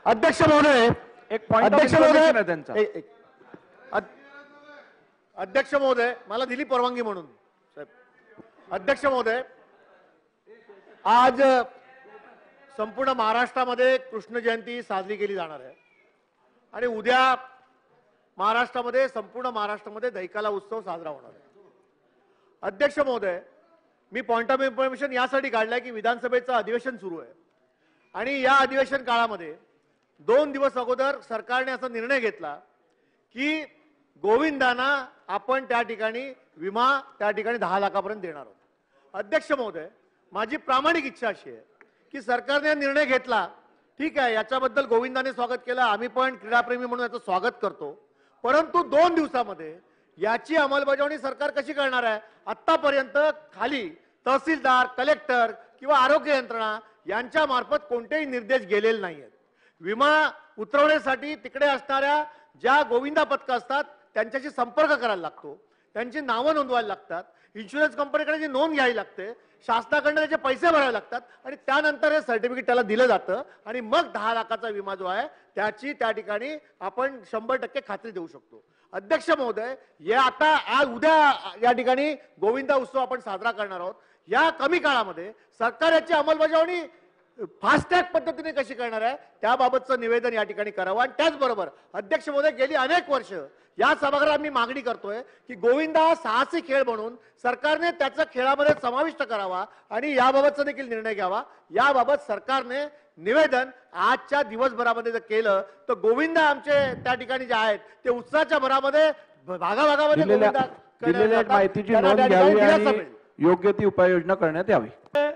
अध्यक्ष महोदय, एक पॉइंट ऑफ अध्यक्ष इन्फॉर्मेशन आहे महोदय, त्यांचा। अध्यक्ष महोदय, मला दिली परवानगी म्हणून साहेब। अध्यक्ष महोदय, आज संपूर्ण महाराष्ट्रामध्ये कृष्ण जयंती साजरी केली जाणार आहे आणि उद्या महाराष्ट्रामध्ये संपूर्ण महाराष्ट्रामध्ये दहिकाला उत्सव साजरा होणार आहे। अध्यक्ष महोदय, मी पॉइंट ऑफ इन्फॉर्मेशन यासाठी काढलाय की विधानसभेचं अधिवेशन सुरू आहे आणि या अधिवेशन काळामध्ये 2 दिवस अगोदर सरकारने असा निर्णय घेतला की गोविंदांना आपण त्या ठिकाणी विमा त्या ठिकाणी 10 लाखापर्यंत देणार आहोत। अध्यक्ष महोदय, माझी प्रामाणिक इच्छा अशी आहे की सरकारने निर्णय घेतला, ठीक आहे, याच्याबद्दल गोविंदाने स्वागत केलं, आम्ही पण क्रीडाप्रेमी म्हणून याचं स्वागत करतो, परंतु 2 दिवसामध्ये याची अंमलबजावणी सरकार कशी करणार आहे? आतापर्यंत खाली तहसीलदार, कलेक्टर किंवा आरोग्य यंत्रणा यांच्या मार्फत कोणतेही निर्देश गेलेले नाहीयेत। विमा उतरवण्यासाठी तिकडे असणाऱ्या ज्या गोविंदा पथक असतात त्यांच्याशी संपर्क करायला लागतो, त्यांची नावं नोंदवायला लागतात, इन्शुरन्स कंपनीकडे नोंद घ्यावी लागते, शासनाकडून त्याचे पैसे भरावे लागतात आणि त्यानंतर हे सर्टिफिकेट त्याला दिलं जातं आणि मग 10 लाखाचा विमा जो आहे त्याची त्या ठिकाणी आपण 100% खात्री देऊ शकतो। अध्यक्ष महोदय, या आता आज उद्या या ठिकाणी गोविंदा उत्सव आपण साजरा करणार आहोत। या कमी काळामध्ये सरकार याची अंमलबजावणी फास्टॅग पद्धतीने कशी करणार आहे त्याबाबतचं निवेदन या ठिकाणी करावं। आणि त्याचबरोबर अध्यक्ष महोदय, गेली अनेक वर्ष या सभागृहात मी मागणी करतोय की गोविंदा हा साहसी खेळ म्हणून सरकारने त्याचा खेळामध्ये समाविष्ट करावा आणि याबाबतचा देखील निर्णय घ्यावा। याबाबत सरकारने निवेदन आजच्या दिवसभरामध्ये जर केलं तर गोविंदा आमचे त्या ठिकाणी जे आहेत ते उत्साहाच्या भरामध्ये भागाभागामध्ये दिलेल्या माहितीची नोंद घ्यावी आणि योग्य ती उपाययोजना करण्यात यावी।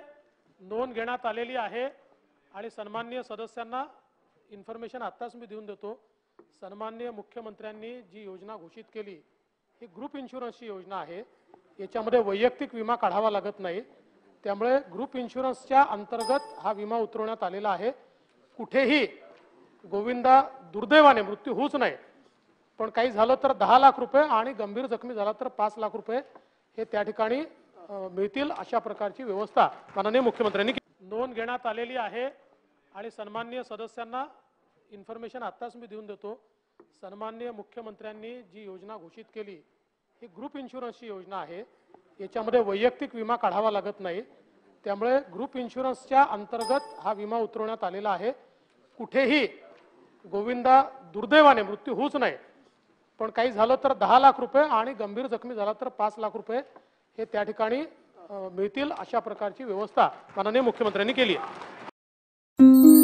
नोंद घेण्यात आलेली आहे आणि सन्माननीय सदस्यांना इन्फॉर्मेशन आत्ताच मी देऊन देतो। सन्माननीय मुख्यमंत्र्यांनी जी योजना घोषित केली ही ग्रुप इन्शुरन्सची योजना आहे। याच्यामध्ये वैयक्तिक विमा काढावा लागत नाही, त्यामुळे ग्रुप इन्शुरन्सच्या अंतर्गत हा विमा उतरवण्यात आलेला आहे। कुठेही गोविंदा दुर्दैवाने मृत्यू होऊच नये, पण काही झालं तर 10 लाख रुपये आणि गंभीर जखमी झाला तर 5 लाख रुपये हे त्या ठिकाणी मिळतील, अशा प्रकारची व्यवस्था माननीय मुख्यमंत्र्यांनी नोंद घेण्यात आलेली आहे आणि सन्माननीय सदस्यांना इन्फॉर्मेशन आत्ताच मी देऊन देतो। सन्माननीय मुख्यमंत्र्यांनी जी योजना घोषित केली ही ग्रुप इन्शुरन्सची योजना आहे। याच्यामध्ये वैयक्तिक विमा काढावा लागत नाही, त्यामुळे ग्रुप इन्शुरन्सच्या अंतर्गत हा विमा उतरवण्यात आलेला आहे। कुठेही गोविंदा दुर्दैवाने मृत्यू होऊच नये, पण काही झालं तर 10 लाख रुपये आणि गंभीर जखमी झाला तर 5 लाख रुपये हे त्या ठिकाणी मिळतील, अशा प्रकारची व्यवस्था माननीय मुख्यमंत्र्यांनी केली आहे।